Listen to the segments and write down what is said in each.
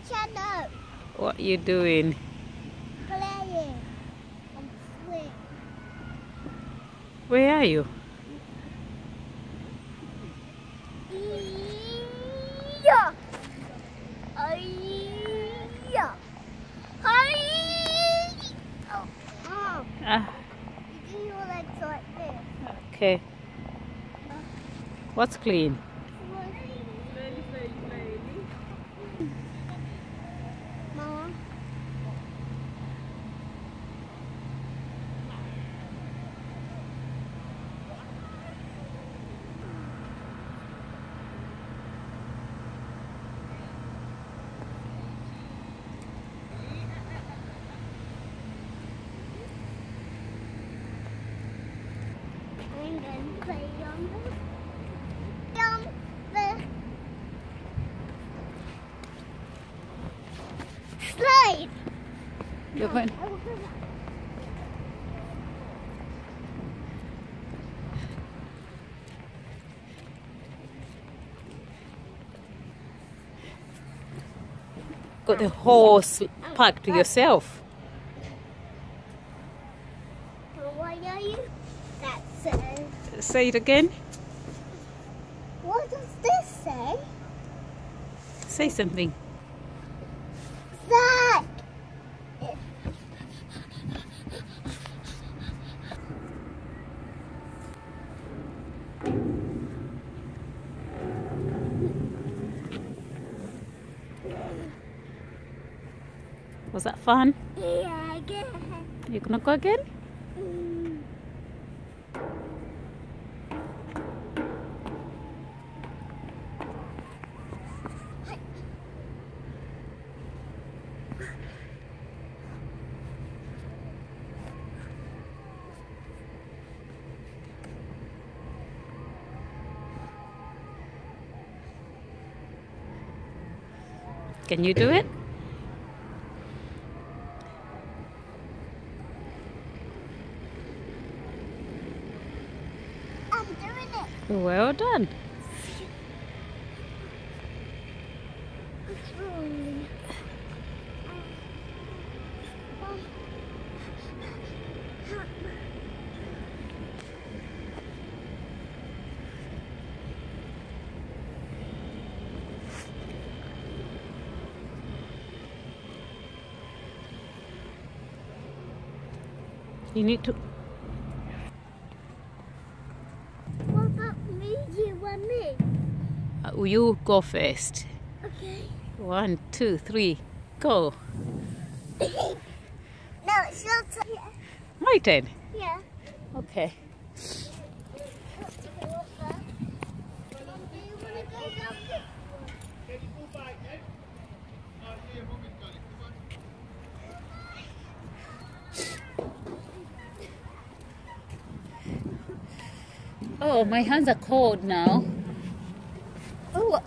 channel. What are you doing? Playing. I'm swing. Where are you? Yeah. Yeah. Hi. Oh. Ah, You do your legs like this. okay. What's clean? Mama. I'm going to play on the slide. You're going. Got the horse park to yourself. What are you? That says. Say it again. What does this say? Say something. That. Was that fun? Yeah, again. You gonna go again? Can you do it? I'm doing it. Well done. It's rolling. You need to. What about me? You and me? You go first. Okay. 1, 2, 3, go. No, it's your turn. My turn. Yeah. Okay. Oh, my hands are cold now. Oh,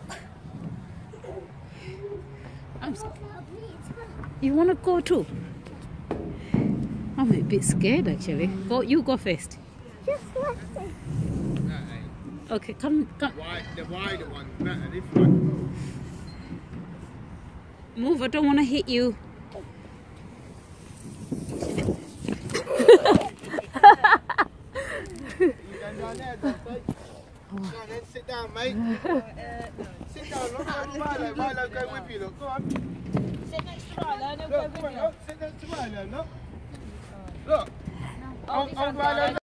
you want to go too? I'm a bit scared actually. Go, you go first. Just listen. Okay, come. The wider one's better, this one. Move, I don't want to hit you. Down there, Dante. Go on then, sit down, mate. Sit down, look at Milo. Milo, go with you, look. Go on. Sit next to Milo and he'll go Look, with come on, you. look. Sit next to Milo, look. Look. Old Milo.